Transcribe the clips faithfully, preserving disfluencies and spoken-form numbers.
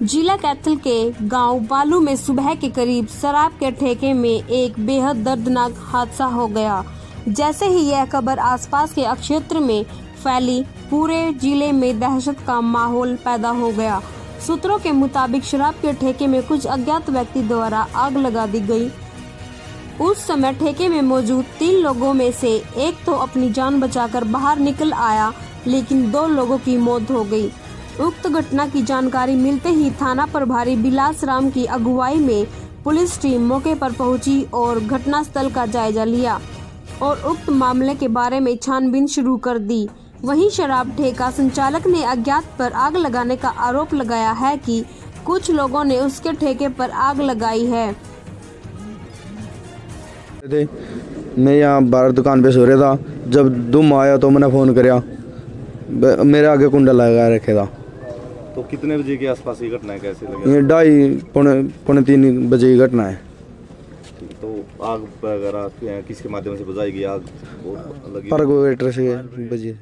जिला कैथल के गांव बालू में सुबह के करीब शराब के ठेके में एक बेहद दर्दनाक हादसा हो गया। जैसे ही यह खबर आसपास के क्षेत्र में फैली, पूरे जिले में दहशत का माहौल पैदा हो गया। सूत्रों के मुताबिक शराब के ठेके में कुछ अज्ञात व्यक्ति द्वारा आग लगा दी गई। उस समय ठेके में मौजूद तीन लोगों में से एक तो अपनी जान बचाकर बाहर निकल आया, लेकिन दो लोगों की मौत हो गई। उक्त घटना की जानकारी मिलते ही थाना प्रभारी बिलास राम की अगुवाई में पुलिस टीम मौके पर पहुंची और घटनास्थल का जायजा लिया और उक्त मामले के बारे में छानबीन शुरू कर दी। वहीं शराब ठेका संचालक ने अज्ञात पर आग लगाने का आरोप लगाया है कि कुछ लोगों ने उसके ठेके पर आग लगाई है। मैं यहाँ बाहर दुकान पे सो रहा था, जब दुम आया तो मैंने फोन कराया, मेरे आगे कुंडा लगा रखे था। तो कितने बजे के आसपास ये घटना है, कैसे लगे? ये ढाई पौने पौने तीन बजे की घटना है। तो आग वगैरह किसके माध्यम से बुझाई गई आग? परगोवेटर से बजे।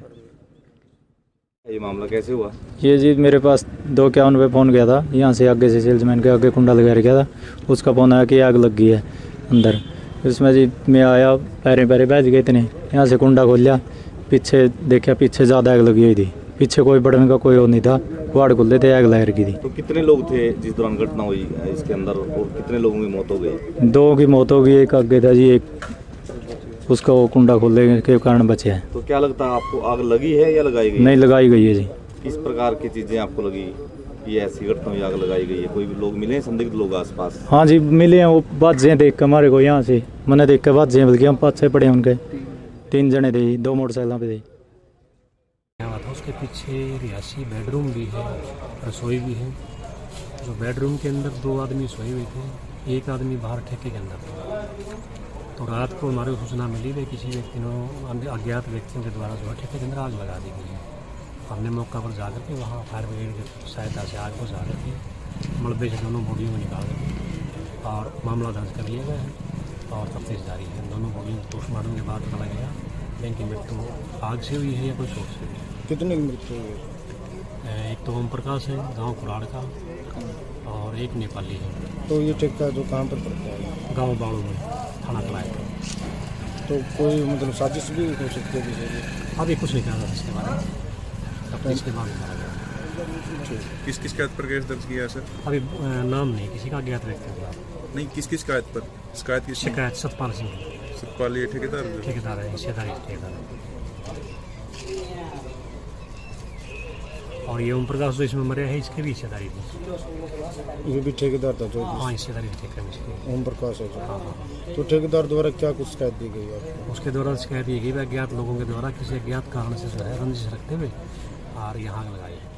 ये मामला कैसे हुआ? ये जी मेरे पास दो इक्यावन पे फ़ोन गया था, यहाँ से आगे से सेल्समैन के आगे कुंडा लगा रखा था। उसका फ़ोन आया कि आग लग गई है अंदर। इसमें जी मैं आया, पैरे पैरे बैठ गए इतने, यहाँ से कुंडा खोल लिया, पीछे देखा पीछे ज़्यादा आग लगी हुई थी। पीछे कोई बढ़ने का कोई वो नहीं था, वाड़ खुल थे, आग लग रही थी। तो कितने लोग थे जिस दौरान घटना हुई इसके अंदर, और कितने लोगों की मौत हो गई? दो की मौत हो गई, एक आगे था जी, एक उसका वो कुंडा खोलने के कारण बचे हैं। तो क्या लगता है आपको, आग लगी है या लगाई गई? नहीं, लगाई गई है जी। किस प्रकार की चीज़ें आपको लगी कि ऐसी घटना हुई, आग लगाई गई है? कोई भी लोग मिले हैं, संदिग्ध लोग आसपास? हाँ जी मिले हैं, वो बाजें देख के हमारे को यहाँ से मैंने देख के बाजें, बल्कि हम पाँच छः पड़े उनके, तीन जने थे, दो मोटरसाइकिलों पे थे। था उसके पीछे रिहायशी बेडरूम भी है, रसोई भी है। जो बेडरूम के अंदर दो आदमी सोए हुए थे, एक आदमी बाहर ठेके के अंदर था। तो रात को हमारे सूचना मिली है किसी व्यक्ति ने, अज्ञात व्यक्तियों के द्वारा जो है ठेके के अंदर आग लगा दी गई है। हमने मौका पर जा करके वहाँ फायर ब्रिगेड की सहायता से आग बुझा करके मलबे से दोनों बॉडियों को निकाल करके और मामला दर्ज कर लिया गया है और तफ्तीश जारी है। दोनों बॉडियों को पोस्टमार्टम के बाद पता लगेगा इनकी मृत्यु आग से हुई है या कोई शोर से हुई है। कितने की मृत्यु हुई? एक तो ओम प्रकाश है गांव कुराड़ का, और एक नेपाली है। तो ये ठेका जो कहाँ पर पड़ता है? गांव बाड़ू में, थाना कलाय का। तो कोई मतलब साजिश भी हो सकती है? अभी कुछ नहीं कहा था इसके बारे में, तब इसके बाद मारा गया। किस किस कायद पर केस दर्ज किया है सर? अभी नाम नहीं किसी का, अज्ञात व्यक्ति का नहीं। किस किस कायद पर शिकायत की? शिकायत सतपाल सिंह, सतपाल ये ठेकेदार ठेकेदार है, हिस्सेदारी ठेकेदार है। और ये ओम प्रकाश जो इसमें मरे है, इसके भी हिस्सेदारी थी। ये भी ठेकेदार था जो? हाँ, हिस्सेदारी ठेके में इसकी। ओम प्रकाश है जो? हाँ हाँ। तो ठेकेदार द्वारा क्या कुछ शिकायत दी गई है? उसके द्वारा शिकायत दी गई अज्ञात लोगों के द्वारा किसी अज्ञात कारण से जो है रंजिश रखते हुए और यहाँ लगाई।